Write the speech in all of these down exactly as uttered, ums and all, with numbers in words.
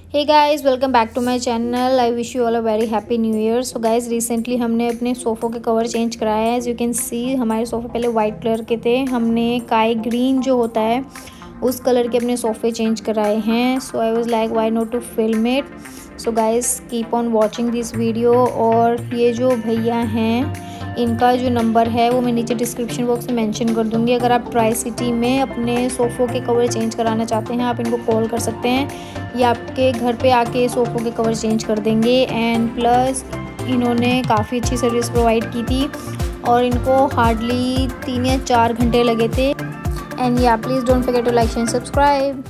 Hey guys, welcome back to my channel. I wish you all a very happy new year. So guys, recently हमने अपने सोफ़ों के cover change कराए हैं। As you can see, हमारे सोफ़े पहले white colour के थे, हमने काई ग्रीन जो होता है उस कलर के अपने सोफ़े चेंज कराए हैं। So I was like why not to film it. So guys, keep on watching this video. और ये जो भैया हैं, इनका जो नंबर है वो मैं नीचे डिस्क्रिप्शन बॉक्स में मेंशन कर दूंगी। अगर आप ट्राई सिटी में अपने सोफ़ों के कवर चेंज कराना चाहते हैं, आप इनको कॉल कर सकते हैं या आपके घर पे आके सोफ़ों के कवर चेंज कर देंगे। एंड प्लस इन्होंने काफ़ी अच्छी सर्विस प्रोवाइड की थी और इनको हार्डली तीन या चार घंटे लगे थे। And yeah please don't forget to like and subscribe.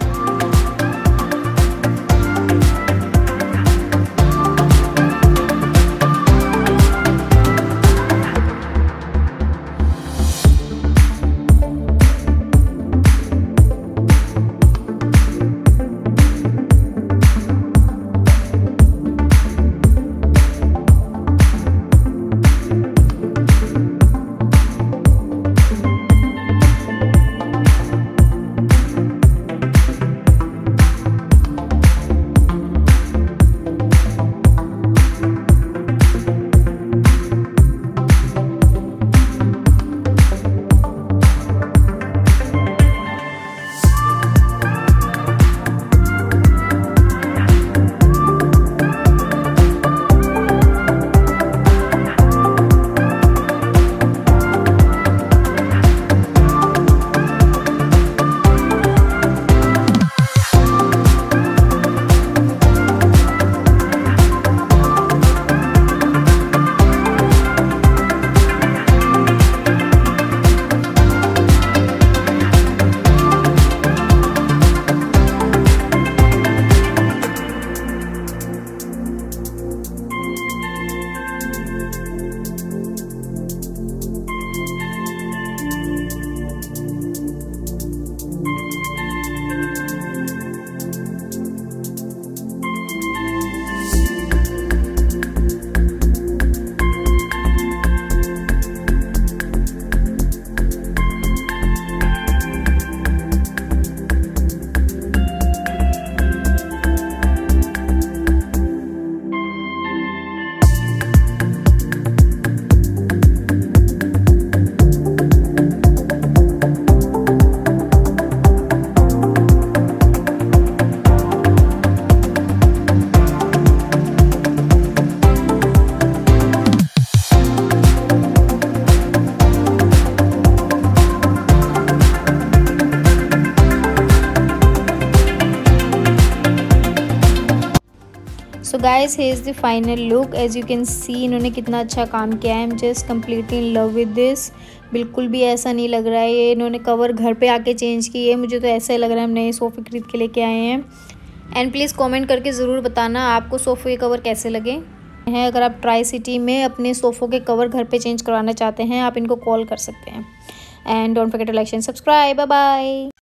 So guys, here is the final look. As you can see, इन्होंने कितना अच्छा काम किया है। I am just completely in love with this. बिल्कुल भी ऐसा नहीं लग रहा है ये इन्होंने कवर घर पे आके चेंज किए। मुझे तो ऐसा ही लग रहा है हम नए सोफ़े खरीद के लेके आए हैं। एंड प्लीज़ कमेंट करके ज़रूर बताना आपको सोफ़े के कवर कैसे लगे हैं। अगर आप ट्राई सिटी में अपने सोफ़ों के कवर घर पे चेंज करवाना चाहते हैं, आप इनको कॉल कर सकते हैं। And don't forget to like and subscribe. Bye bye.